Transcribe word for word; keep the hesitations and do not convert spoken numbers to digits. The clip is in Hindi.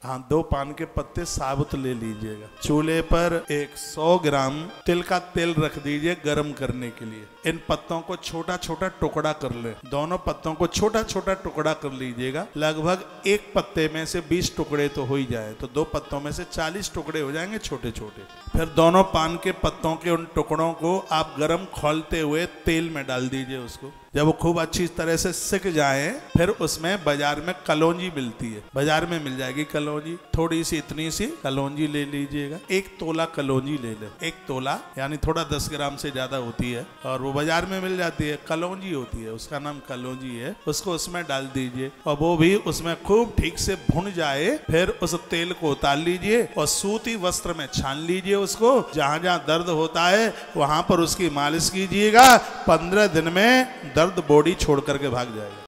हाँ, दो पान के पत्ते साबुत ले लीजिएगा। चूल्हे पर एक सौ ग्राम तिल का तेल रख दीजिए गर्म करने के लिए। इन पत्तों को छोटा छोटा टुकड़ा कर ले। दोनों पत्तों को छोटा छोटा टुकड़ा कर लीजिएगा। लगभग एक पत्ते में से बीस टुकड़े तो हो ही जाए, तो दो पत्तों में से चालीस टुकड़े हो जाएंगे छोटे छोटे। फिर दोनों पान के पत्तों के उन टुकड़ों को आप गर्म खौलते हुए तेल में डाल दीजिए। उसको जब वो खूब अच्छी तरह से सिक जाए, फिर उसमें बाजार में कलौंजी मिलती है, बाजार में मिल जाएगी कलौंजी। थोड़ी सी इतनी सी कलौंजी ले लीजिएगा। एक तोला कलौंजी ले ले, एक तोला यानी थोड़ा दस ग्राम से ज्यादा होती है, और वो बाजार में मिल जाती है, कलौंजी होती है, उसका नाम कलौंजी है। उसको उसमें डाल दीजिए और वो भी उसमें खूब ठीक से भुन जाए। फिर उस तेल को उतार लीजिए और सूती वस्त्र में छान लीजिए उसको। जहां जहां दर्द होता है वहां पर उसकी मालिश कीजिएगा। पंद्रह दिन में दर्द बॉडी छोड़ करके भाग जाएगा।